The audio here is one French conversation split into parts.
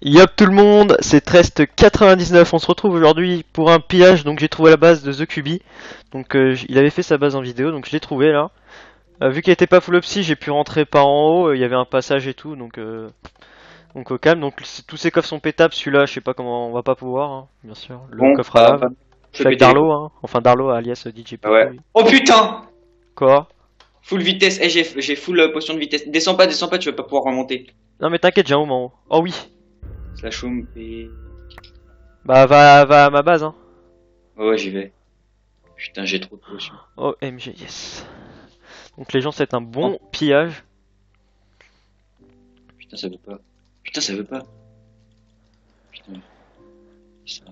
Yop tout le monde, c'est Trest99, on se retrouve aujourd'hui pour un pillage, donc j'ai trouvé la base de TheCubi. Donc il avait fait sa base en vidéo, donc je l'ai trouvé là. Vu qu'il était pas full opsi, j'ai pu rentrer par en haut, il y avait un passage et tout, donc au calme. Donc tous ces coffres sont pétables, celui-là je sais pas comment, on va pas pouvoir, hein, bien sûr. Le Bon, coffre à lave. je Je fais suis avec péter les Darlo, coups. hein. Enfin Darlo alias DJ Ah Popo. ouais. Oh putain! Quoi? Full vitesse. Eh, j'ai full potion de vitesse. Descends pas, tu vas pas pouvoir remonter. Non mais t'inquiète, j'ai un home en haut. Oh oui. Slash home et... Bah va à ma base, hein. Oh, ouais, j'y vais. Putain, j'ai trop de potions. Oh MG, yes. Donc les gens, c'est un Oh, bon pillage. putain, ça veut pas. Putain, ça veut pas. Putain. Ça-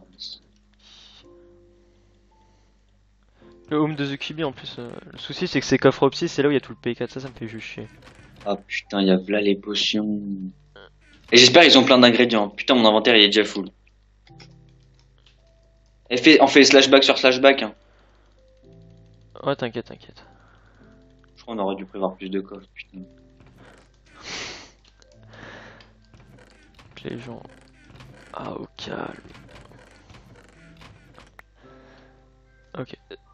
Le home de TheCubi en plus, le souci c'est que ces coffres opsis, c'est là où il y a tout le P4, ça me fait juste chier. Ah putain, y'a là les potions. Et j'espère qu'ils ont plein d'ingrédients. Putain, mon inventaire il est déjà full. On fait slashback sur slashback. Hein. Ouais, t'inquiète, t'inquiète. Je crois qu'on aurait dû prévoir plus de coffres. Putain. Donc les gens... Ah, au calme. Ok.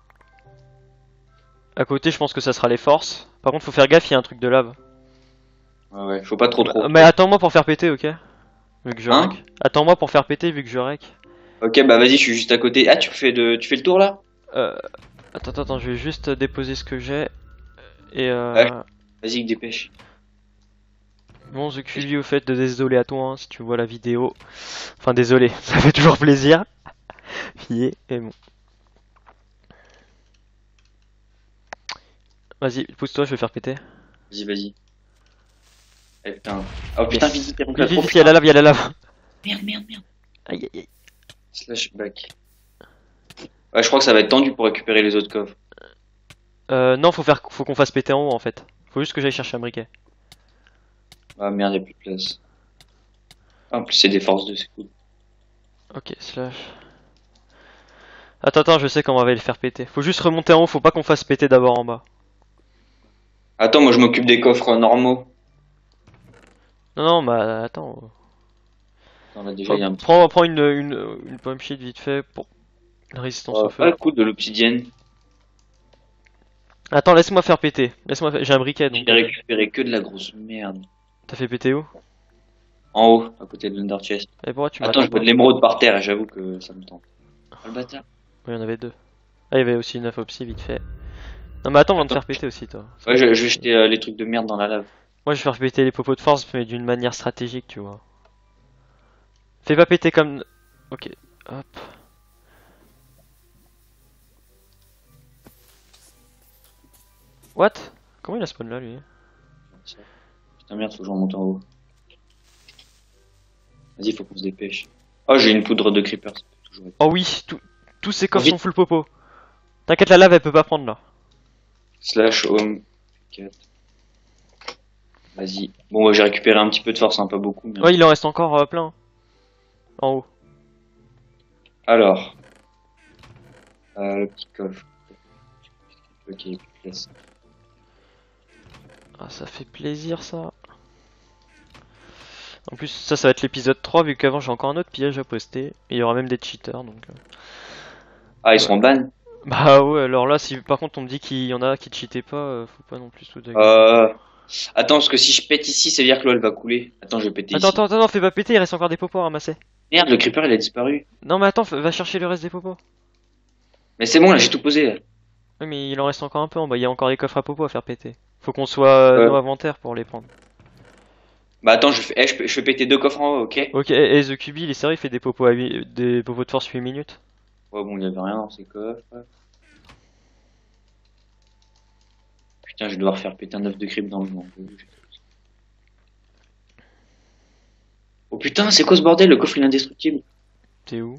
À côté, je pense que ça sera les forces. Par contre, faut faire gaffe, il y a un truc de lave. Ouais, ouais, faut pas trop. Mais attends-moi pour faire péter, ok? Vu que je Hein? rec. Attends-moi pour faire péter, vu que je rec. Ok, bah vas-y, je suis juste à côté. Ah, tu fais le tour là? Euh... Attends, je vais juste déposer ce que j'ai. Et Ouais, vas-y, dépêche. Bon, TheCubi au fait de désolé à toi hein, si tu vois la vidéo. Enfin désolé, ça fait toujours plaisir. Fier, et bon. Vas-y, pousse-toi, je vais faire péter. Vas-y. Eh putain. Oh putain, Yes. vite, t'es rentré. Vite, Oh vite, il y a putain. la lave, il y a la lave. Merde. Aïe, aïe, aïe. Slashback. Ouais, je crois que ça va être tendu pour récupérer les autres coffres. Non, faut qu'on fasse péter en haut en fait. Faut juste que j'aille chercher un briquet. Ah merde, y'a plus de place. Ah, en plus, c'est des forces de c'est cool. Ok, slash. Attends, je sais comment on va le faire péter. Faut juste remonter en haut, faut pas qu'on fasse péter d'abord en bas. Attends, moi je m'occupe des coffres normaux. Non, bah attends. Attends, là déjà, il y a un petit. Prends une pomme sheet vite fait pour la résistance au feu. Ah, cool, de l'obsidienne. Attends, laisse-moi faire péter. J'ai un briquet J'ai donc. récupéré que de la grosse merde. T'as fait péter où? En haut, à côté de l'Under Chest. Et pourquoi tu Attends, m'attends je vois pas? de l'émeraude par terre et j'avoue que ça me tente. Oh le bâtard. Oui, il y en avait deux. Ah, il y avait aussi une opsie vite fait. Non, mais attends, on va te Attends. faire péter aussi, toi. Ouais, je vais jeter les trucs de merde dans la lave. Moi, je vais faire péter les popos de force, mais d'une manière stratégique, tu vois. Fais pas péter comme. Ok, hop. What? Comment il a spawn là, lui? Putain, merde, faut que je remonte en haut. Vas-y, faut qu'on se dépêche. Oh, j'ai une poudre de creeper, ça peut toujours être. Oh oui, tous ces Oh, coffres sont vite. full popo. T'inquiète, la lave, elle peut pas prendre là. Slash home. 4. Vas-y. Bon, ouais, j'ai récupéré un petit peu de force, hein, pas beaucoup, mais un Ouais, petit il en peu. reste encore plein. En haut. Alors, le petit coffre. Ok, il y a plus de place. Ah, ça fait plaisir, ça. En plus, ça va être l'épisode 3, vu qu'avant j'ai encore un autre pillage à poster. Et il y aura même des cheaters, donc. Ah, ils Ouais. sont ban? Bah ouais, alors là, si par contre on me dit qu'il y en a qui cheataient pas, faut pas non plus tout dégueuler. Euh... Attends, parce que si je pète ici, ça veut dire que l'eau elle va couler. Attends, je vais péter ici. Attends, fais pas péter, il reste encore des popos à ramasser. Merde, le creeper il a disparu. Non, mais attends, va chercher le reste des popos. Mais c'est bon, là, j'ai tout posé. Là. Oui, mais il en reste encore un peu en bas, il y a encore des coffres à popos à faire péter. Faut qu'on soit Euh, nos inventaires pour les prendre. Bah attends, je fais péter deux coffres en haut, ok? Ok, et TheCubi, il est sérieux, il fait des popos, des popos de force 8 minutes. Ouais, bon, il y avait rien dans ces coffres. Putain, je vais devoir faire péter un œuf de creep dans le monde. Oh putain, c'est quoi ce bordel? Le coffre il est indestructible. T'es où?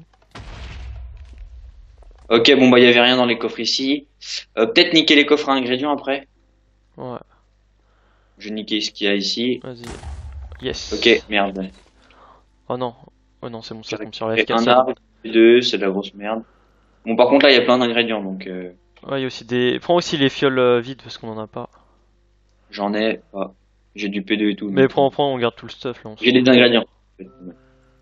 Ok, bon, bah, il y avait rien dans les coffres ici. Peut-être niquer les coffres à ingrédients après. Ouais, Je vais niquer ce qu'il y a ici. vas-y. Yes. Ok, merde. Oh non. Oh non, c'est bon, ça J'ai tombe sur la récupéré F4. un arbre, deux, c'est de la grosse merde. Bon, par contre, là, il y a plein d'ingrédients, donc Ouais, il y a aussi des. Prends aussi les fioles vides parce qu'on en a pas. j'en ai pas. J'ai du P2 et tout. Mais Donc, prends, on garde tout le stuff là en j'ai dessous. des ingrédients.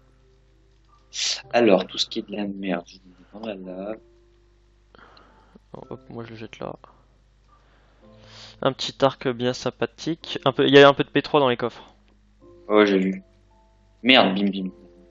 Alors, tout ce qui est de la merde, je le mets dans la lave. Oh, hop, moi je le jette là. Un petit arc bien sympathique. Un peu, il y a un peu de P3 dans les coffres. Oh, j'ai vu. Merde, bim bim.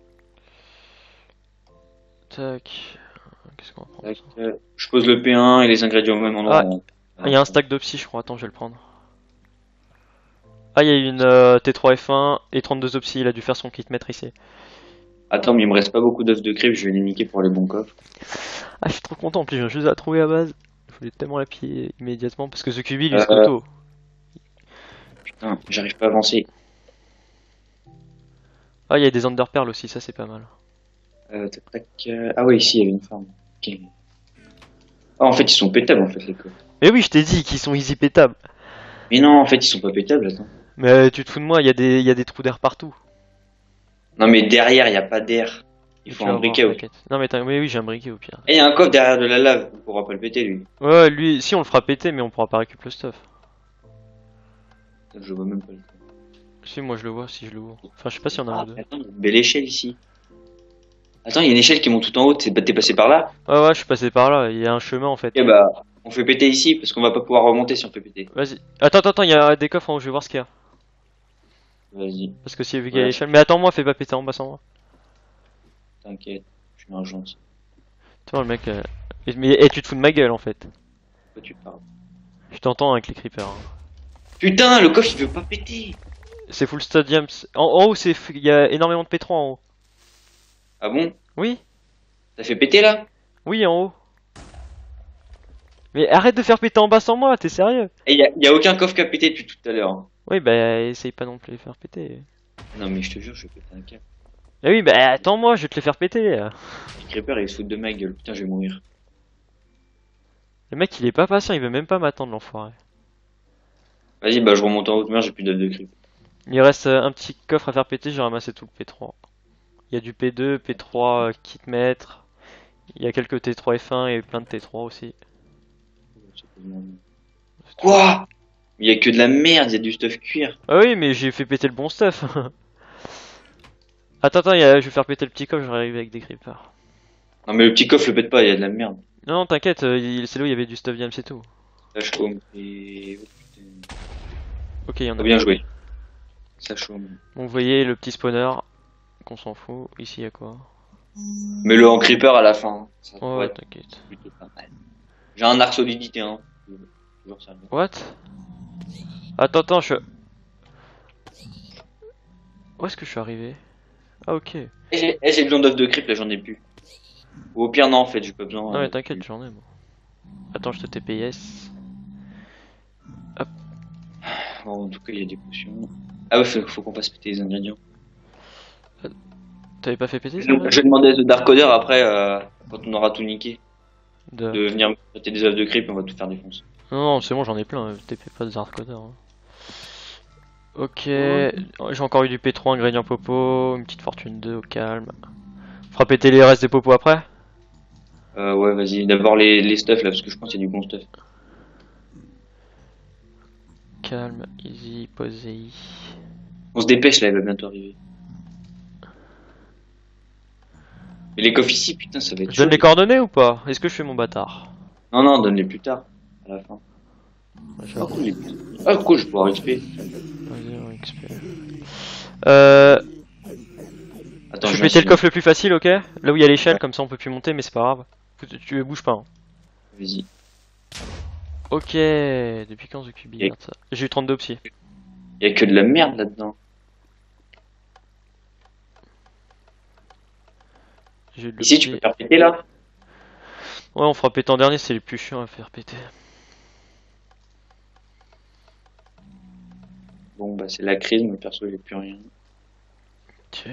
Tac. Qu'est-ce qu'on va prendre Tac, ça? je pose le P1 et les ingrédients au même endroit. Il y a un stack d'opsy, je crois. Attends, je vais le prendre. Ah, il y a une T3F1 et 32 opsy. Il a dû faire son kit maître ici. Attends, mais il me reste pas beaucoup d'œufs de crypte, je vais les niquer pour les bons coffres. Ah, je suis trop content. En plus, je viens juste de la trouver à base. Je voulais tellement la piller immédiatement parce que The QB, lui, se Euh, auto. Putain, j'arrive pas à avancer. Ah, il y a des underpearls aussi. Ça, c'est pas mal. Tac, tac, ah ouais, ici, il y avait une farm. Ok. Ah, en fait, ils sont pétables, en fait, les coffres. Mais oui, je t'ai dit qu'ils sont easy pétables. Mais non, en fait, ils sont pas pétables, attends. Mais tu te fous de moi, il y a des trous d'air partout. Non, mais derrière, il y a pas d'air. Il Mais faut tu un vas voir, briquet. t'inquiète. Non, mais oui, j'ai un briquet au pire. Et il y a un coffre derrière de la lave, on pourra pas le péter, lui. Ouais, lui, si on le fera péter, mais on pourra pas récupérer le stuff. Je vois même pas le coffre. Si, moi je le vois, si je l'ouvre. Enfin, je sais pas si on a un Ah, ou deux. attends, il y a une belle échelle ici. Attends, il y a une échelle qui monte tout en haut, t'es passé par là? Ouais, ouais, je suis passé par là, il y a un chemin en fait. Eh bah, on fait péter ici, parce qu'on va pas pouvoir remonter si on fait péter. Vas-y. Attends, il y a des coffres en haut, je vais voir ce qu'il y a. Vas-y, Parce que si vu qu'il y a ouais, l'échelle. Mais attends-moi, fais pas péter en bas sans moi. t'inquiète, je suis un gentil. Tu vois, le mec. Mais tu te fous de ma gueule en fait. Pourquoi tu parles? Je t'entends avec les creepers. Hein. Putain, le coffre il veut pas péter! C'est full stadium. En haut, il y a énormément de P3 en haut. Ah bon? Oui, T'as fait péter là? oui, en haut. Mais arrête de faire péter en bas sans moi, t'es sérieux? Et y a aucun coffre qui a pété depuis tout à l'heure. Hein. Oui, bah, essaye pas non plus de les faire péter. Non mais je te jure, je vais péter un câble. Ah oui, bah, attends-moi, je vais te les faire péter. Les creepers ils se foutent de ma gueule, putain, je vais mourir. Le mec, il est pas patient, il veut même pas m'attendre, l'enfoiré. Vas-y, bah je remonte en haute mer, j'ai plus d'œufs de creep. Il reste un petit coffre à faire péter, j'ai ramassé tout le P3. Il y a du P2, P3, kit maître. Il y a quelques T3F1 et plein de T3 aussi. Quoi? Il y a que de la merde, il y a du stuff cuir. Ah oui, mais j'ai fait péter le bon stuff. Attends, je vais faire péter le petit coffre, je vais arriver avec des creepers. Non mais le petit coffre le pète pas, il y a de la merde. Non, t'inquiète, c'est là où il y avait du stuff diam, c'est tout. Sache home et... Oh, putain. Ok, il y en Oh, a. bien joué. Sache home. Bon, vous voyez le petit spawner, qu'on s'en fout. Ici, il y a quoi? Mets-le en creeper à la fin. Ça pourrait Ouais, être t'inquiète. plutôt pas mal. J'ai un arc solidité, hein. Toujours ça. What? Attends, je suis... Où est-ce que je suis arrivé? Ah, ok. J'ai besoin d'œufs de creep, là j'en ai plus. Ou au pire, non, en fait, j'ai pas besoin. Non, mais t'inquiète, j'en ai, moi. Attends, je te TPS. Bon, en tout cas, il y a des potions. Ah ouais, faut qu'on fasse péter les ingrédients. T'avais pas fait péter ça? Je vais demander à Dark Coder après, quand on aura tout niqué, De... de venir me péter des œufs de creep et on va tout faire défoncer. Non, non, c'est bon, j'en ai plein. TP pas de hardcoder. Hein. Ok, j'ai encore eu du P3, ingrédient popo, une petite fortune 2 au calme. Fera péter les restes des popos après? Ouais, vas-y, d'abord les stuff là, parce que je pense qu'il y a du bon stuff. Calme, easy, posei. On se dépêche là, il va bientôt arriver. Mais les coffres ici, putain, ça va être Je donne chaud. les coordonnées ou pas? Est-ce que je fais mon bâtard? Non, non, donne-les plus tard, à la fin. Je Ah, cool, ah, cool, je vais pouvoir XP. Vas-y, on XP. Attends, Je je vais péter le coffre le plus facile, ok? Là où il y a l'échelle, comme ça on peut plus monter, mais c'est pas grave. Tu bouges pas. Hein. Vas-y. Ok, depuis quand The QB Et- regarde ça? J'ai eu 32 psy. Il y a que de la merde là-dedans. J'ai eu de Ici, tu peux l'opti. faire péter là? Ouais, on fera péter en dernier, c'est les plus chiants à faire péter. Bon, bah, c'est la crise, moi perso, j'ai plus rien. Ok.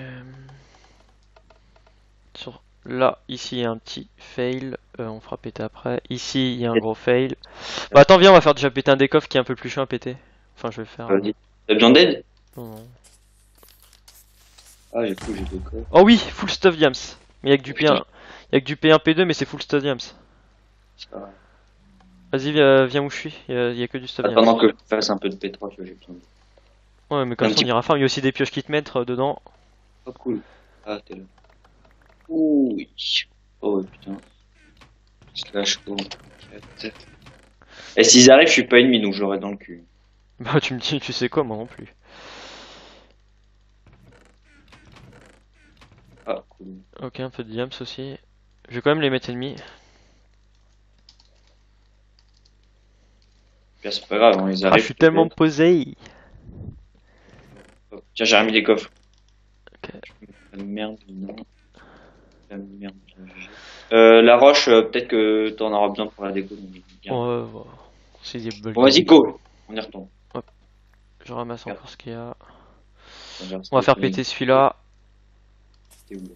Là, ici il y a un petit fail, on fera péter après. Ici il y a un gros fail. Bah attends, viens, on va faire déjà péter un des coffres qui est un peu plus chiant à péter. Enfin, je vais le faire. Vas-y. T'as besoin d'aide? Non, non. Ah, j'ai cru, j'ai deux coffres. Oh oui, full stuff diams. Mais il y a que du Putain. P1. Il y a que du P1, P2, mais c'est full stuff diams. C'est pas grave. Vas-y, viens où je suis. Il y a que du stuff diams. Attendant que je fasse un peu de P3, tu vois, j'ai besoin de... Ouais, mais comme Un ça on petit- ira farm. Il y a aussi des pioches qui te mettent dedans. Oh, cool. Ah, t'es là. Ouh. Oh putain. Slash go. Et s'ils arrivent, je suis pas ennemi, donc je l'aurai dans le cul. Bah tu me dis, tu sais quoi, moi non plus. Ah, cool. Ok, un peu de diams aussi. Je vais quand même les mettre ennemis. Bien, c'est pas grave, on les Ah, arrive. je suis tellement posé. Hop. Tiens, j'ai remis des coffres. Ok. La merde, non. La merde. La roche, peut-être que t'en auras besoin pour la déco. Donc bien. Ouais, ouais. C'est des bugs. Bon, vas-y, go. On y retourne. Hop. Je ramasse encore ce qu'il y a. Regarde, On va faire péter celui-là. c'était où, là.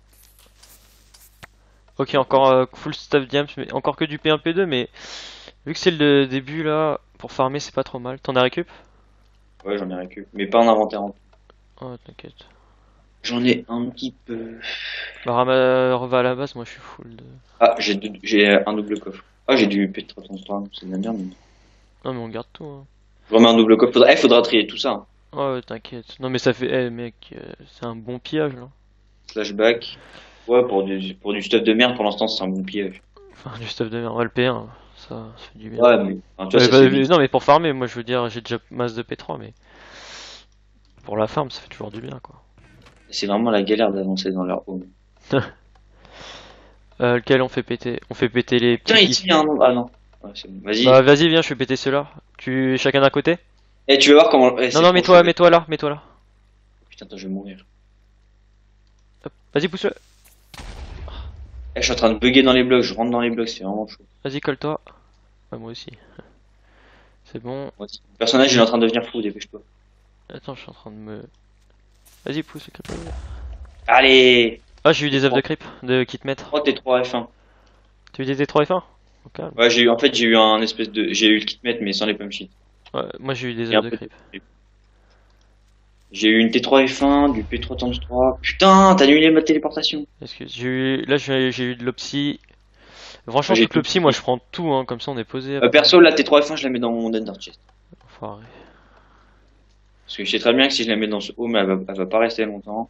Ok, encore full stuff diams, mais encore que du P1, P2, mais vu que c'est le début là, pour farmer c'est pas trop mal. T'en as récup? Ouais, j'en ai récup. Mais pas en inventaire. Oh, t'inquiète. J'en ai un petit peu. Bah, reva à la base, moi je suis full de. Ah, j'ai un double coffre. Ah, j'ai du P303, c'est de la merde. Mais... Non, mais on garde tout, hein. Je remets un double coffre. Faudra trier tout ça, hein. Oh, ouais, t'inquiète. Non, mais ça fait. Eh, mec, c'est un bon pillage là. Flashback. Ouais, pour du stuff de merde, pour l'instant, c'est un bon piège. Enfin, du stuff de merde. Ouais, le P1, ça fait du bien. Ouais, mais, enfin, tu vois, ça Bah, fait vite. non, mais pour farmer, moi je veux dire, j'ai déjà masse de P3, mais pour la farm, ça fait toujours du bien quoi. C'est vraiment la galère d'avancer dans leur home. Lequel on fait péter? On fait péter les Putain, petits ici, il y a un nom. Ah non. Ouais, c'est bon. Vas-y. Bah, vas-y, viens, je vais péter ceux-là. Chacun d'un côté? Eh, tu vas voir comment. Eh, Non, c'est non, trop mets-toi, chaud. mets-toi là, mets-toi là. Putain, attends, je vais mourir. Hop, vas-y, pousse-le. Eh, je suis en train de bugger dans les blocs. Je rentre dans les blocs, c'est vraiment chaud. Vas-y, colle-toi. Ah, moi aussi. C'est bon. Ouais, le personnage, il est en train de devenir fou, dépêche-toi. Attends, je suis en train de me. Vas-y, pousse le creep. Allez! Ah, j'ai eu des œufs de creep, de kit maître. Oh, T3 F1. Tu veux des T3 F1? Au calme. Ouais, en fait, j'ai eu un espèce de, j'ai eu le kit mais sans les pump sheets. Ouais, moi j'ai eu des Et un œufs de peu creep. J'ai eu une T3 F1, du P3 x 3. Putain, t'as annulé ma téléportation. Excuse, là j'ai eu de l'opsie. Franchement, J'ai toute l'opsie, moi je prends tout, hein, comme ça on est posé. Après. Perso, la T3 F1, je la mets dans mon Ender Chest. Enfoiré. Parce que je sais très bien que si je la mets dans ce home, elle va pas rester longtemps.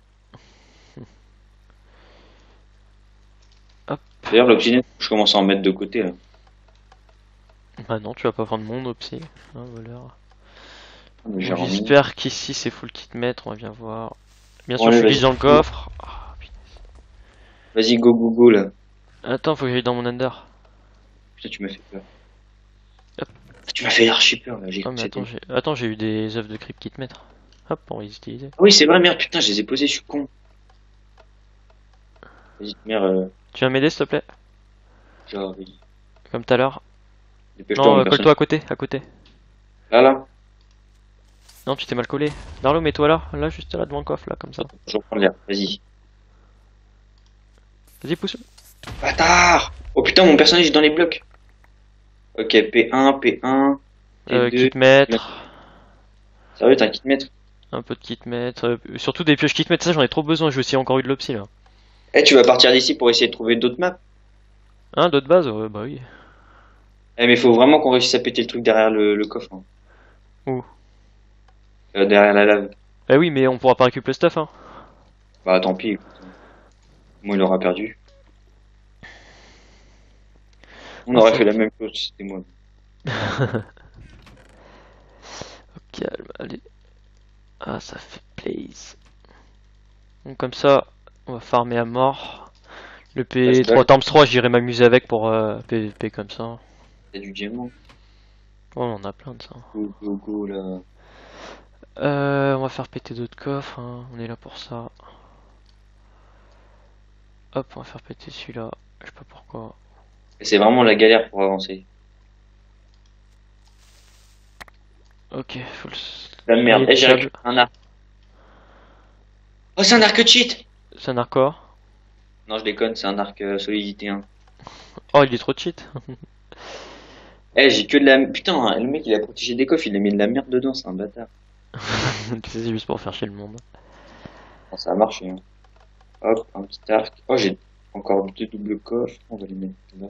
Hop. D'ailleurs, l'obsidienne, je commence à en mettre de côté, là. Bah non, tu vas pas prendre mon opsie. Hein, voleur. Mais j'ai Donc, remis. j'espère qu'ici c'est full kit maître, on va bien voir. Bien Bon, sûr, je allez, suis glitch vas-y. dans le coffre. Ah, putain. Vas-y, go, go, go, là. Attends, faut que j'aille dans mon Ender. Putain, tu m'as fait peur. Hop. Tu m'as fait archi peur, là. J'ai Oh, cru mais que c'était- attends, j'ai eu des œufs de creep kit maître. Hop, on va les utiliser. Ah oui, c'est vrai, merde, putain, je les ai posés, je suis con. Vas-y, merde, Tu viens m'aider s'il te plaît? genre, oui. Comme tout à l'heure. Dépêche-toi, Non, mon personnage. colle-toi à côté, à côté. Là, là. Non, tu t'es mal collé. Darlo, mets-toi là, juste là devant le coffre, là, comme ça. Je reprends l'air, vas-y. Vas-y, pousse. Bâtard! Oh putain, mon personnage est dans les blocs. Ok, P1, P1, T2. Kit maître. Sérieux, t'as un kit maître? Un peu de kit maître. Surtout des pioches kit maître, ça j'en ai trop besoin. J'ai aussi encore eu de l'opsie là. Eh, tu vas partir d'ici pour essayer de trouver d'autres maps? Hein, d'autres bases? Ouais, bah oui. Eh, mais faut vraiment qu'on réussisse à péter le truc derrière le coffre, hein. Où? Derrière la lave. Eh oui, mais on pourra pas récupérer le stuff, hein. Bah, tant pis, écoute. Moi, il aura perdu. On aurait fait la même chose si c'était moi. Calme, allez. Ah, ça fait plaisir. Donc comme ça, on va farmer à mort. Le P3 times 3, j'irai m'amuser avec pour PVP comme ça. T'as du diamant. Oh, on en a plein de ça. Go, go, go, là. On va faire péter d'autres coffres, hein. On est là pour ça. Hop, on va faire péter celui-là. Je sais pas pourquoi. Et c'est vraiment la galère pour avancer. Ok, full. La merde. Eh, j'ai Sable. récupéré un arc. Oh, c'est un arc cheat! C'est un hardcore. Non, je déconne, c'est un arc solidité 1. Oh, il est trop cheat. Eh, j'ai que de la... Putain, le mec, il a protégé des coffres, il a mis de la merde dedans, c'est un bâtard. Tu sais, c'est juste pour faire chier le monde. Bon, ça a marché, hein. Hop, un petit arc. Oh, j'ai encore deux doubles coffres, on va les mettre là.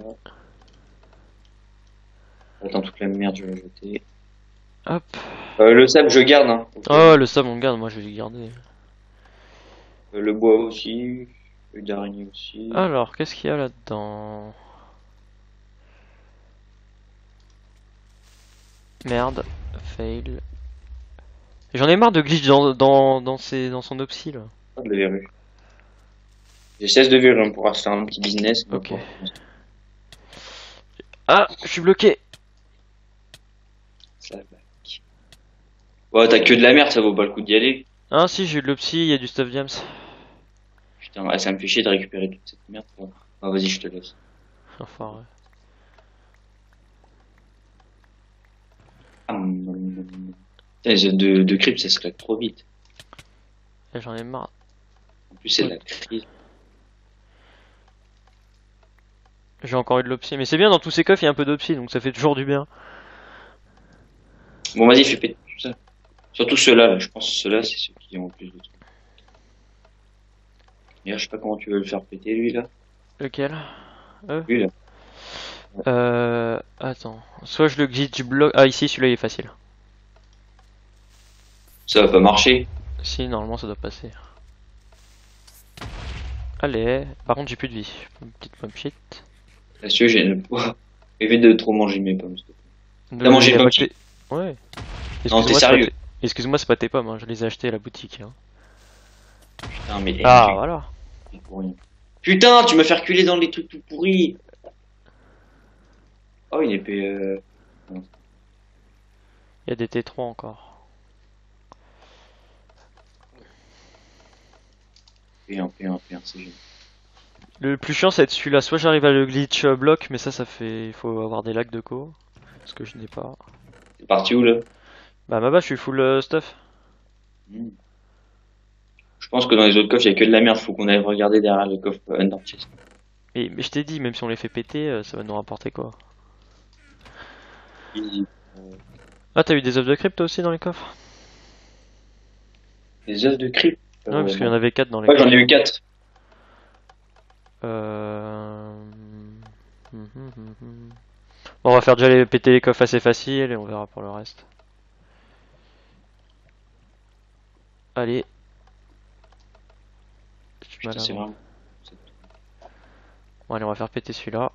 Attends, toute la merde, je vais la jeter. Hop. Le sable, je garde, hein. Oh, le sable, on le garde. Moi, je vais le garder. Le bois aussi. œil d'araignée aussi. Alors, qu'est-ce qu'il y a là-dedans? Merde, fail. J'en ai marre de glitch dans son opsi là. Pas de la verrue. J'ai 16 de verrue, on pourra se faire un petit business. On va Ok. pouvoir commencer. Ah, je suis bloqué. Ça va. Ouais, t'as que de la merde, ça vaut pas le coup d'y aller. Ah si, j'ai eu de l'opsi, il y a du stuff Diams. Putain, ouais, ça me fait chier de récupérer toute cette merde. Bon. Ah, vas-y, je te laisse. Enfin, ouais. Ah, putain, les œufs de crypte, ça se claque trop vite. Et j'en ai marre. En plus, c'est de la crise. J'ai encore eu de l'opsi. Mais c'est bien, dans tous ces coffres, il y a un peu d'opsi, donc ça fait toujours du bien. Bon, vas-y, fais péter tout ça. Surtout ceux-là, là. Je pense que ceux-là, c'est ceux qui ont le plus de trucs. D'ailleurs, je sais pas comment tu veux le faire péter, lui, là. Lequel? Lui, là. Attends. Soit je le glitch block. Ah, ici, celui-là, il est facile. Ça va pas marcher. Si, normalement, ça doit passer. Allez. Par contre, j'ai plus de vie. Une petite pomme shit. Là-dessus, j'ai le poids. Évite de trop manger mes pommes, s'il te plaît. T'as Il mangé y a pas pas petit. que tes- Ouais. Non, t'es Excuse-moi, c'est pas sérieux. tes... Excuse-moi, c'est pas tes pommes, hein. Je les ai achetées à la boutique, hein. Putain, mais Ah, voilà. pour rien. Putain, tu m'as fait reculer dans les trucs tout pourris. Oh, une épée, Il y a des T3 encore. P1, c'est génial. Le plus chiant, c'est être celui-là. Soit j'arrive à le glitch block, mais ça fait. Il faut avoir des lags de co. Ce que je n'ai pas. C'est parti où, là? Bah, ma base, je suis full stuff. Hmm. Je pense que dans les autres coffres, il y a que de la merde. Faut qu'on aille regarder derrière les coffres Under Chest. Mais je t'ai dit, même si on les fait péter, ça va nous rapporter quoi? Easy. Ah, t'as eu des œufs de crypte toi aussi dans les coffres? Des œufs de creep. Ouais, parce qu'il y en Non. avait 4 dans les Ouais, j'en coffres. ai eu 4. Euh... Bon, on va faire déjà péter les coffres assez faciles et on verra pour le reste. Allez. J'ai du mal Putain, à c'est voir. vraiment. Bon, allez, on va faire péter celui-là.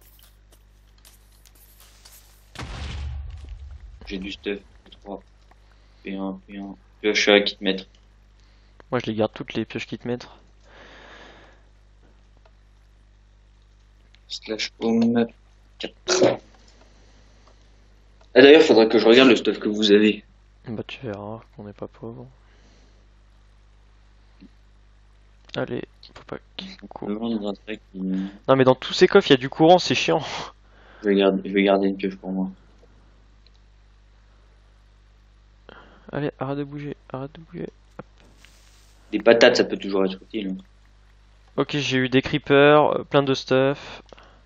J'ai du stuff. 3. P1. Pioche à kit mettre. Moi, je les garde toutes les pioches qui te mettent. Slash home 4. Ah, d'ailleurs, faudrait que je regarde le stuff que vous avez. Bah, tu verras qu'on n'est pas pauvre. Allez, faut pas qu'il coupe. Le vendre dans un truc qui- Non, mais dans tous ces coffres, il y a du courant, c'est chiant. Je vais garder une pioche pour moi. Allez, arrête de bouger, arrête de bouger. Des patates, ça peut toujours être utile. Hein. Ok, j'ai eu des creepers, plein de stuff.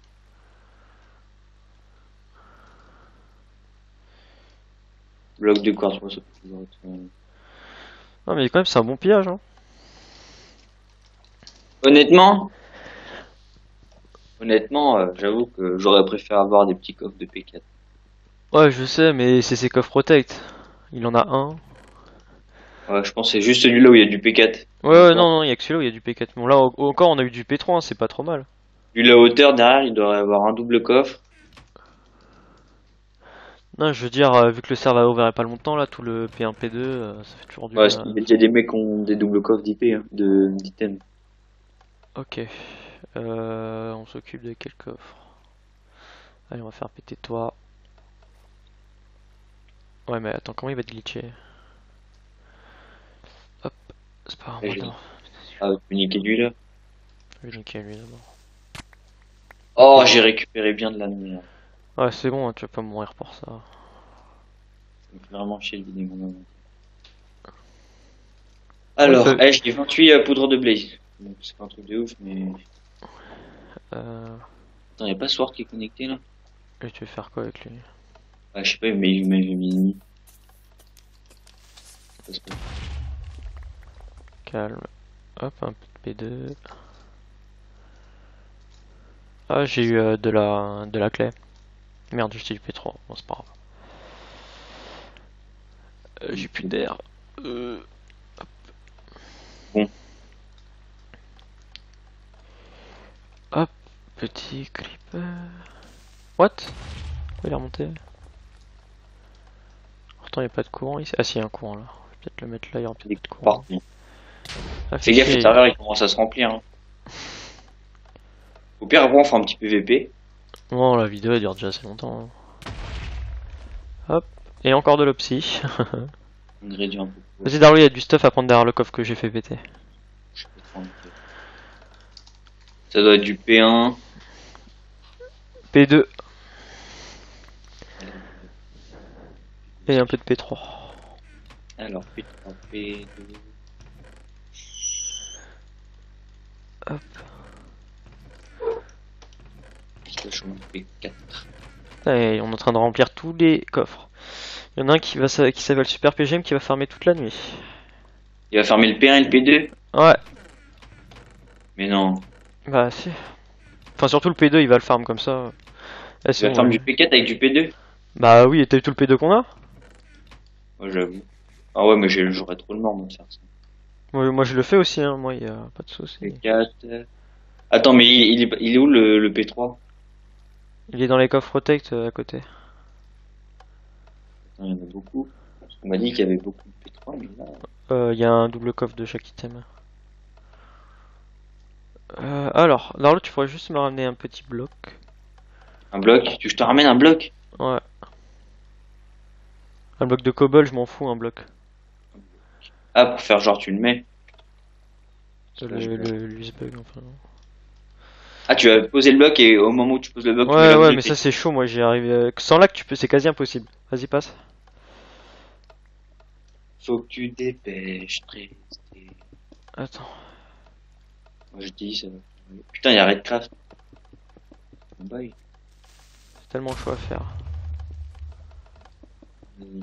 Bloc de quartz, moi, ça peut toujours être. Non, mais quand même, c'est un bon pillage, hein. Honnêtement, j'avoue que j'aurais préféré avoir des petits coffres de P4. Ouais, je sais, mais c'est ses coffres protect. Il en a un. Ouais, je pense que c'est juste celui-là où il y a du P4. Ouais, non, non, il y a que celui-là où il y a du P4. Bon, là, encore, on a eu du P3, hein, c'est pas trop mal. Vu la hauteur derrière, il devrait avoir un double coffre. Non, je veux dire, vu que le serveur va ouvert il y a pas longtemps, là, tout le P1, P2, ça fait toujours du Ouais, bien. il y a des mecs qui ont des doubles coffres d'IP, hein, d'items. Ok. On s'occupe de quel coffre? Allez, on va faire péter toi. Ouais, mais attends, comment il va te glitcher? Hop, c'est pas grave, Et je- non. Ah, tu peux niquer lui là. Je vais niquer lui d'abord. Oh, j'ai récupéré bien de la merde. Ouais, c'est bon, hein, tu vas pas mourir pour ça. Ça me fait vraiment chier de vider mon inventaire. Alors, Ouais, j'ai 28 poudres de blaze. Donc c'est pas un truc de ouf, mais. Attends, y'a pas Sword qui est connecté là? Et tu veux faire quoi avec lui? Ah, je sais pas, il m'avait mis. Parce que- Calme. Hop, un peu de P2. Ah, j'ai eu de la clé. Merde, j'ai du P3. Bon, c'est pas grave. J'ai plus d'air. Bon. Petit clipper. What? Il est remonté. Pourtant il n'y a pas de courant ici. Ah si, il y a un courant là. Je vais peut-être le mettre là, il y aura peut-être pas de courant. Parti. Ah, Fais gaffe, le chier. serveur il commence à se remplir. Hein. Au pire, après, on fera un petit PVP. Bon, la vidéo elle dure déjà assez longtemps. Hein. Hop. Et encore de l'opsy. Ingrédients un peu. Vas-y Darlo, il y a du stuff à prendre derrière le coffre que j'ai fait péter. Je sais pas trop en fait. Ça doit être du P1. P2 et un peu de P3. Alors, P3, P2. Hop. P4. Et on est en train de remplir tous les coffres. Il y en a un qui s'appelle Super PGM qui va farmer toute la nuit. Il va fermer le P1 et le P2. Ouais, Mais non. bah si. Enfin surtout le P2 il va le farm comme ça. Ah, Il va bon, fermer ouais. du P4 avec du P2. Bah oui, et t'as vu tout le P2 qu'on a? Moi, j'avoue. Ah ouais, mais j'aurais trop le mort moi, de faire ça. Moi je le fais aussi, hein. Moi y a pas de souci. P4. Attends, mais il est où le P3? Il est dans les coffres protect à côté. Attends, il y en a beaucoup. Parce qu'on m'a dit qu'il y avait beaucoup de P3, mais là. Il y a un double coffre de chaque item. Alors, Darlo, tu pourrais juste me ramener un petit bloc. Un bloc? Je te ramène un bloc? Ouais. Un bloc de cobble, je m'en fous, un bloc. Ah, pour faire genre tu le mets. L'usebug, enfin. Ah, tu vas poser le bloc et au moment où tu poses le bloc, tu mets Ouais, la ouais, bougie. mais ça c'est chaud, moi j'y arrive. Sans lac, c'est quasi impossible. Vas-y, passe. Faut que tu dépêches, Tristé. Attends. Moi je dis ça. Putain, il y a Redcraft. Bye. C'est tellement chaud à faire. Vas-y.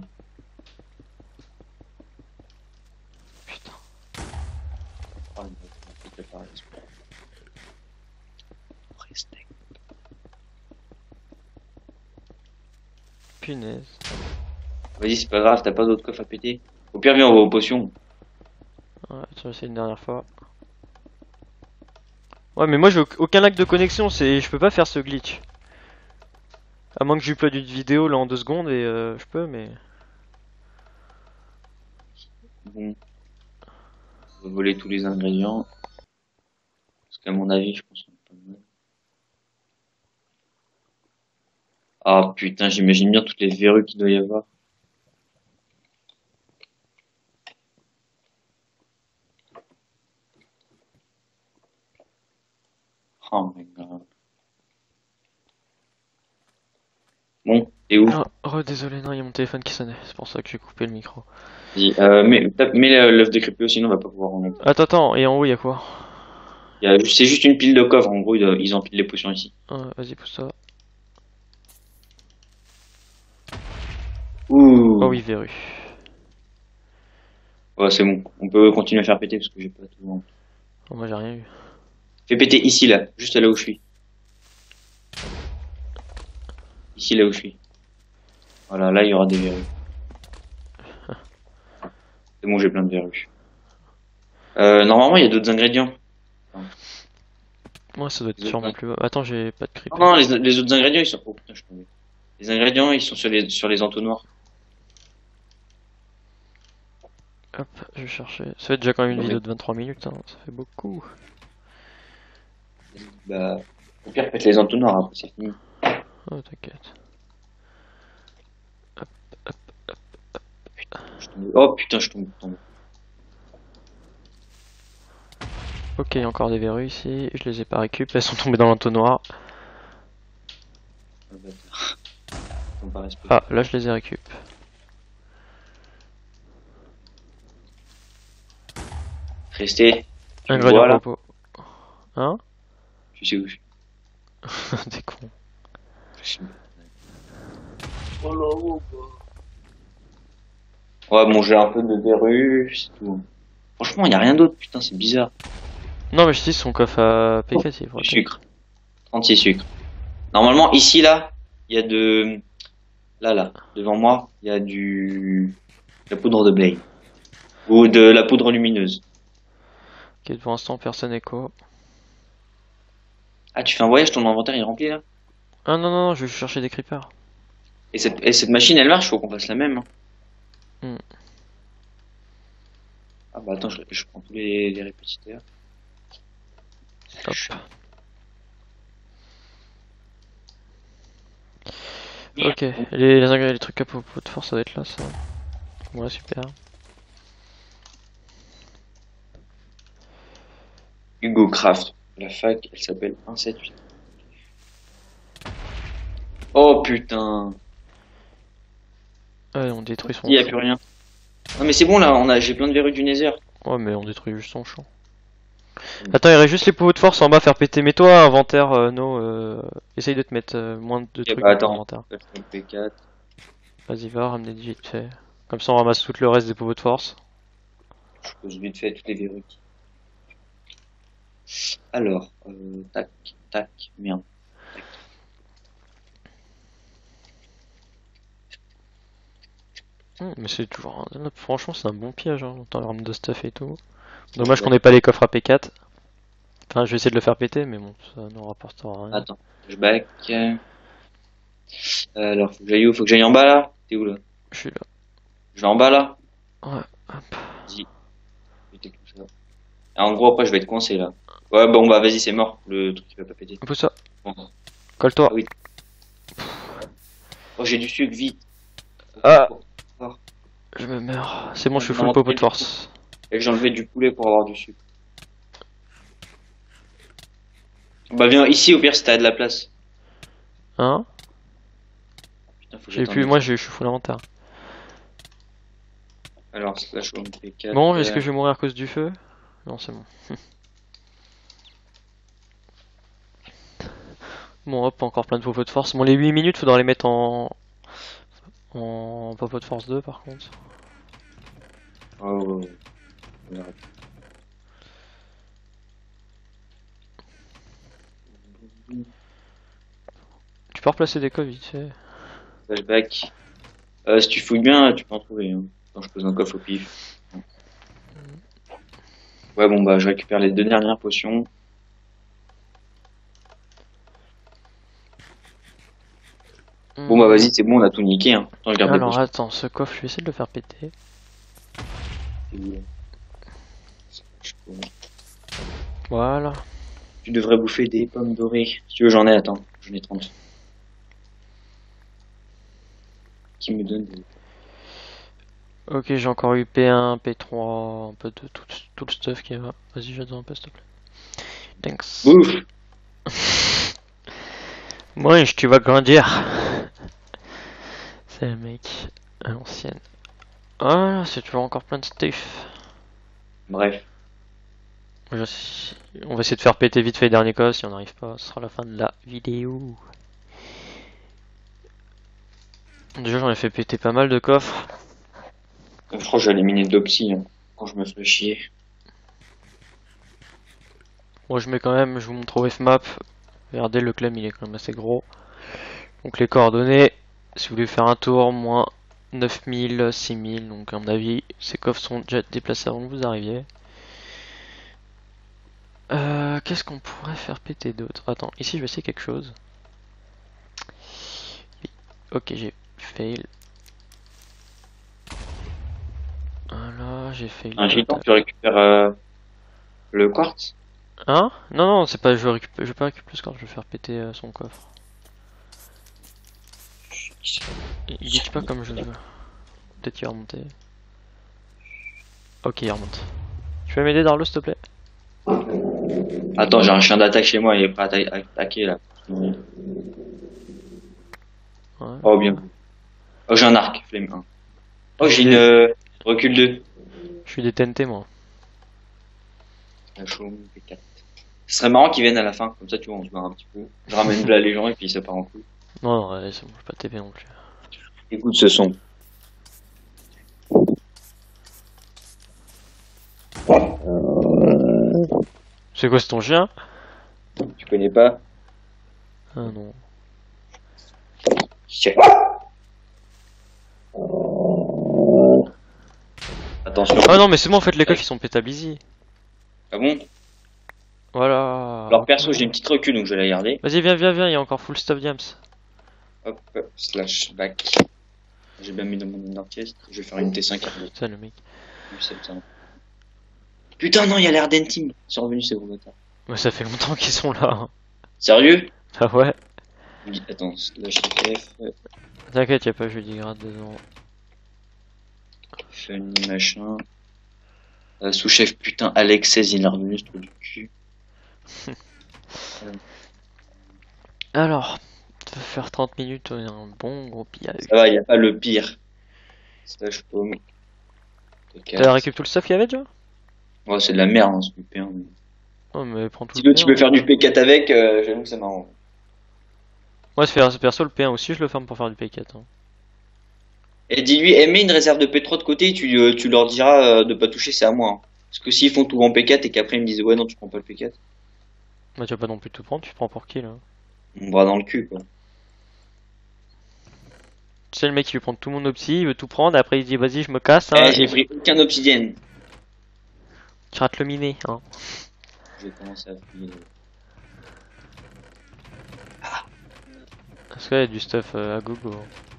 Putain. Oh, il faut préparer l'esprit. Restez. Punaise. Vas-y, c'est pas grave, t'as pas d'autres coffres à péter. Au pire, viens, on va aux potions. Ouais, tu vas essayer une dernière fois. Ouais, mais moi j'ai aucun lag de connexion, je peux pas faire ce glitch. À moins que j'upload une vidéo là en 2 secondes et je peux, mais. Bon. On va voler tous les ingrédients. Parce qu'à mon avis, je pense qu'on est pas mal. Ah putain, j'imagine bien toutes les verrues qu'il doit y avoir. Oh my god. Bon, t'es où? Ah, désolé, non, il y a mon téléphone qui sonnait, c'est pour ça que j'ai coupé le micro. Vas-y, mets l'œuf de Crépéo, sinon on va pas pouvoir en mettre. Attends, et en haut il y a quoi? C'est juste une pile de coffres, en gros, ils empilent les potions ici. Vas-y, pousse ça. Ouh. Oh oui, verrue. Ouais, c'est bon. On peut continuer à faire péter parce que j'ai pas tout. Oh, moi j'ai rien eu. Fais péter ici, là. Juste là où je suis. Ici, là où je suis. Voilà, là, il y aura des verrues. C'est bon, j'ai plein de verrues. Normalement, il y a d'autres ingrédients. Moi ça doit être sûrement plus bas. Attends, j'ai pas de creeper. Non, les autres ingrédients, ils sont... Oh putain, je suis tombé. Les ingrédients, ils sont sur les entonnoirs. Hop, je vais chercher. Ça fait déjà quand même une vidéo de 23 minutes, hein. Ça fait beaucoup. Bah, au pire, faites les entonnoirs, après c'est fini. Oh, t'inquiète. Oh putain, je tombe. Ok, il y a encore des verrues ici. Je les ai pas récup, elles sont tombées dans l'entonnoir. Oh, bâtard. Ils sont pas respectés. Ah, là je les ai récup. Restez. Tu me Ingrédients vois, là? repos. Hein? Tu sais où je suis. T'es con. On va manger un peu de verrues, c'est tout. Franchement, il a rien d'autre, putain, c'est bizarre. Non, mais je dis son coffre à P4, il faudrait Du sucre. 36 sucres. Normalement, ici, là, il y a de... Là, devant moi, il y a la poudre de blé. Ou de la poudre lumineuse. Ok, pour l'instant personne écho. Ah, tu fais un voyage, ton inventaire il est rempli là? Ah non, non, non, je vais chercher des creepers. Et cette machine elle marche, faut qu'on fasse la même, hein. Hmm, Ah bah attends, je prends tous les répétiteurs. hop. Ok, les trucs à pot de force, ça doit être là, ça. Ouais, super. Hugo Craft. La fac, elle s'appelle 178. Oh putain. Ouais, on détruit Il son y a champ. plus rien. Non mais c'est bon là, j'ai plein de verrues du Nether. Ouais, mais on détruit juste son champ. Attends, il reste juste les pots de force en bas à faire péter. Mets-toi inventaire, no. Essaye de te mettre moins de Ok, trucs bah dans ton attends. inventaire. P4. Vas-y, va, ramener vite fait. Comme ça, on ramasse tout le reste des pots de force. Je pose vite fait toutes les verrues. Alors, tac, tac, merde. Tac. Mais c'est toujours. Franchement, c'est un bon piège, hein, en termes de stuff et tout. Bon, Dommage qu'on ait pas les coffres à P4. Enfin, je vais essayer de le faire péter, mais bon, ça ne rapportera rien. attends, je back. Alors, faut que j'aille où? Faut que j'aille en bas là? T'es où là? Je suis là. Je vais en bas là? Ouais, hop. Vas-y. Péter tout ça. Ah, en gros, après, je vais être coincé là. Ouais, bon, bah vas-y, c'est mort. Le truc il va pas péter. Pousse ça. Bon. Colle-toi. Ah oui. Oh, j'ai du sucre, vite. Ah, Oh, je me meurs. C'est bon, je suis full non, popo de force. et que j'ai enlevé du poulet pour avoir du sucre. Bah viens ici au pire si t'as de la place. Hein? Putain, faut que J'ai j'attende plus, vite. moi je suis full inventaire. Alors slash home P4. Bon, est-ce que je vais mourir à cause du feu? Non, c'est bon. Bon, hop, encore plein de popo de force. Bon, les 8 minutes, faudra les mettre en popo de force 2 par contre. Oh, oh, oh. Merde. Tu peux replacer des coffres vite fait. Flashback. Si tu fouilles bien, tu peux en trouver. Hein. Quand je pose un coffre au pif. Ouais, bon, bah, je récupère les deux dernières potions. Bon, bah, vas-y, c'est bon, on a tout niqué. Hein. Attends, je garde les Alors potions. attends, ce coffre, je vais essayer de le faire péter. C'est où, là Je peux- Voilà. Tu devrais bouffer des pommes dorées. Si tu veux, j'en ai, attends. J'en ai 30. Qui me donne des... Ok, j'ai encore eu P1, P3, un peu de tout le stuff qui va. Vas-y, j'attends un peu, s'il te plaît. Thanks. Bouffe. Moi, tu vas grandir. C'est le mec à l'ancienne. Ah, c'est toujours encore plein de stuff. Bref. On va essayer de faire péter vite fait les derniers coffres. Si on n'arrive pas, ce sera la fin de la vidéo. Déjà, j'en ai fait péter pas mal de coffres. Je crois que je vais éliminer Dopsy hein, quand je me fais chier. Moi, je mets quand même, je vous montre au Fmap. Regardez, le claim il est quand même assez gros. Donc, les coordonnées, si vous voulez faire un tour, moins 9000, 6000. Donc, à mon avis, ces coffres sont déjà déplacés avant que vous arriviez. Qu'est-ce qu'on pourrait faire péter d'autre? Attends, ici, je vais essayer quelque chose. Ok, j'ai fail. Voilà, j'ai fail. Un gitan, tu récupères le quartz. Hein? Non, non, c'est pas. Je vais pas récupérer le score, je vais faire péter son coffre. Il glitch pas comme je veux. Peut-être qu'il va remonter. Ok, il remonte. Tu peux m'aider, Darlo, s'il te plaît? Attends, j'ai un chien d'attaque chez moi, il est prêt à attaquer là. Ouais. Oh bien. Oh j'ai un arc, flemme 1. Oh j'ai une recul 2. Je suis des TNT, moi. Un chaume, P4. Ce serait marrant qu'ils viennent à la fin, comme ça tu vois on se barre un petit peu. Je ramène là les gens et puis ça part en couille. Non, non, allez, c'est bon, je vais pas TP non plus. Écoute ce son. C'est quoi, c'est ton chien? Tu connais pas? Ah non. Chien. Attention. Ah non, mais c'est bon, en fait, les coffres ils sont pétables easy. Ah bon? Voilà. Alors perso, j'ai une petite recul, donc je vais la garder. Vas-y, viens, viens, viens, il y a encore full stuff Diams. Hop, slash back. J'ai bien mis dans mon orchestre. Je vais faire une T5 avec. Putain, le mec. Putain, non, il y a l'air d'Enteam. Ils sont revenus, ces gros bâtards. Ouais, ça fait longtemps qu'ils sont là. Hein. Sérieux? Ah ouais. Attends, slash F. T'inquiète, y'a pas jeudi grade dedans. Funny machin. Sous-chef, putain, Alex 16, il est revenu, ce truc du cul. Alors, ça va faire 30 minutes, on a un bon gros pillage. Ça va, y a pas le pire. Slash pomme. T'as récupéré tout le stuff qu'il y avait déjà? Ouais, c'est de la merde, hein, ce P1. Oh, mais prends tout Si le tu P1. peux faire du P4 avec, j'avoue que c'est marrant. Moi, c'est perso, le P1 aussi, je le ferme pour faire du P4. Hein. Et dis-lui, mets une réserve de P3 de côté, tu leur diras de pas toucher, c'est à moi. Hein. Parce que s'ils font tout en P4 et qu'après ils me disent ouais non tu prends pas le P4, Bah, tu vas pas non plus tout prendre, tu te prends pour qui là? on me bras dans le cul quoi. Tu sais, le mec il veut prendre tout mon opti, il veut tout prendre, après il dit vas-y, je me casse. Hein, J'ai pris aucun obsidienne. Tu rates le miné. Hein. Je vais commencer à fouiller. Parce qu'il y a du stuff à gogo.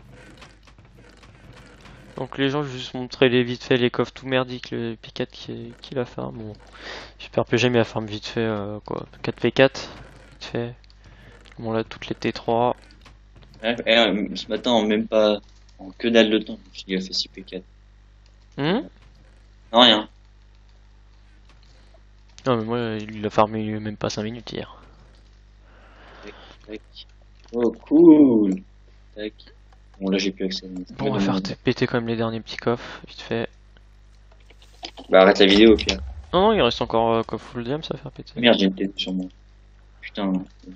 Donc les gens, je vais juste montrer les vite fait les coffres tout merdiques, le P4 qui la farm. Bon, j'espère que jamais la farm vite fait quoi. 4P4, vite fait. Bon là toutes les T3. Ce matin en même pas en que dalle de temps, je lui ai fait 6 P4. Non Non rien. mais moi il a farmé même pas 5 minutes hier. Tac. Oh cool. Tac. Bon là j'ai plus accès. Bon on va faire péter quand même les derniers petits coffres, vite fait. Bah arrête la vidéo au pire. Non non il reste encore coffre full diam, ça va faire péter. Merde j'ai une TP sur moi. Putain.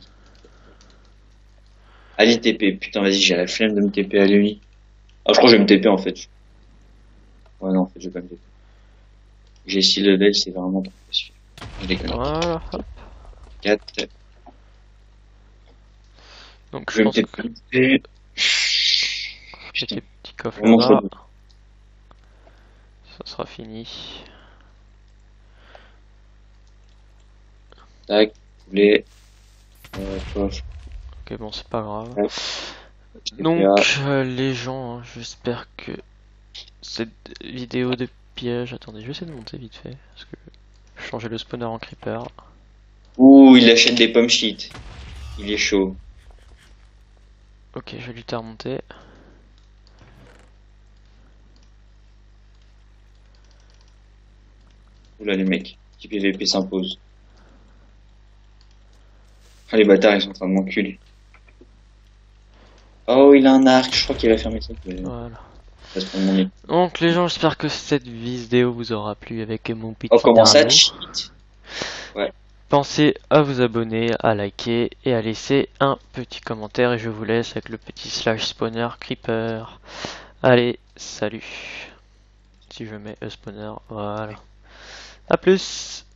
Allez TP, putain vas-y j'ai la flemme de me TP à lui. Ah je crois que je vais me TP en fait. Ouais non en fait je vais pas me TP. J'ai 6 levels, c'est vraiment trop facile. Je déconne. Voilà, hop. 4. Donc Je je vais me pense que TP. j'ai les petits coffres Vraiment là-bas. trop Ça sera fini. Tac, poulet. Coffre. Ok bon c'est pas grave. Ouais. Donc les gens, hein, j'espère que cette vidéo de piège, attendez je vais essayer de monter vite fait, parce que je vais changer le spawner en creeper. Ouh, il achète des pommes shit. Il est chaud. Ok je vais lutter à remonter. Oula les mecs, qui PVP s'impose. Ah les bâtards ils sont en train de m'enculer. Oh il a un arc, je crois qu'il a fermé ça. Voilà. Ça se prend mon nez. Donc les gens, j'espère que cette vidéo vous aura plu avec mon petit Oh comment ça dernier. cheat. Pensez à vous abonner, à liker et à laisser un petit commentaire et je vous laisse avec le petit slash spawner creeper. Allez, salut. Si je mets spawner, voilà. A plus.